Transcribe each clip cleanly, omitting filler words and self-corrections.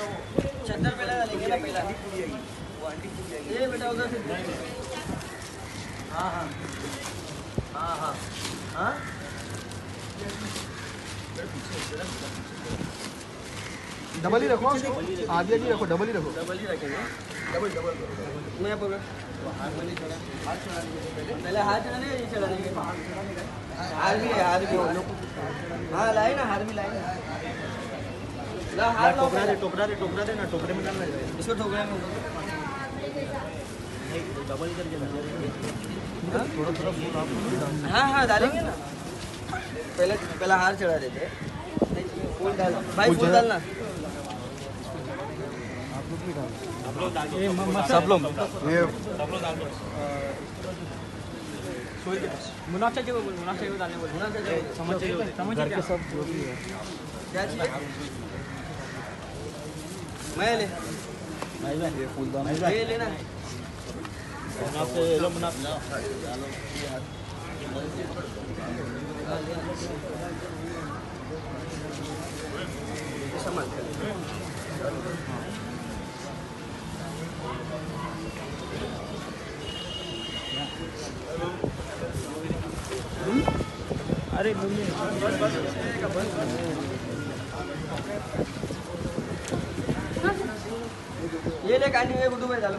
छत्तर पहला डालेंगे ना पहला। ये बेटा उधर से। हाँ हाँ हाँ हाँ हाँ। डबल ही रखो, आगे नहीं रखो, डबल ही रखो। डबल ही रखेंगे। डबल डबल मैं पकड़। पहले हाथ चढ़ाने ये चढ़ा देंगे। हाथ भी है, हाथ भी। हाँ लाए ना, हाथ भी लाए ना। ला हाथ टोकरा दे ना, टोकरे में डालना है इसको, टोकरे में डबल करके थोड़ा फूल आप डालना। हाँ हाँ डालेंगे ना। पहला हार चढ़ा देते। फूल डाल भाई, फूल डालना। आप लोग भी डाल, सब लोग ये मुनाफा चाहिए, मुनाफा चाहिए डालने बोल। मुनाफा चाहिए, समझ चाहिए, समझ घर के सब जो भी है। क्या चाहिए? मैं ले, ये फूलदान ये लेना। संभाल कर। अरे ये ले कानी में गुड्डू भाई डालो।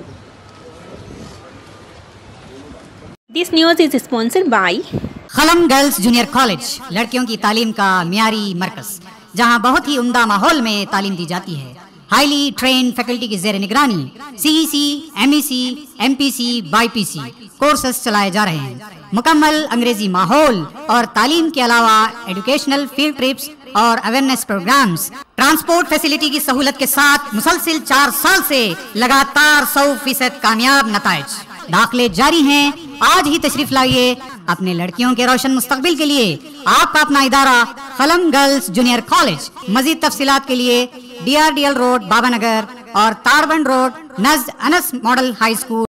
This news is sponsored by Khalam girls junior college, लड़कियों की तालीम का मियारी मरकज, जहां बहुत ही उम्दा माहौल में तालीम दी जाती है। हाईली ट्रेन फैकल्टी की जेर निगरानी CEC, MEC, MPC, BIPC courses चलाए जा रहे हैं। मुकम्मल अंग्रेजी माहौल और तालीम के अलावा एजुकेशनल फील्ड ट्रिप्स और अवेयरनेस प्रोग्राम्स, ट्रांसपोर्ट फैसिलिटी की सहूलत के साथ मुसलसिल 4 साल से लगातार 100% कामयाब नताइज। दाखिले जारी हैं, आज ही तशरीफ लाइए अपने लड़कियों के रोशन मुस्तकबिल के लिए। आपका अपना इदारा खलम गर्ल्स जूनियर कॉलेज। मजीद तफसीलात के लिए DRDL रोड बाबानगर और तारबंद रोड नज़द अनस मॉडल हाई स्कूल।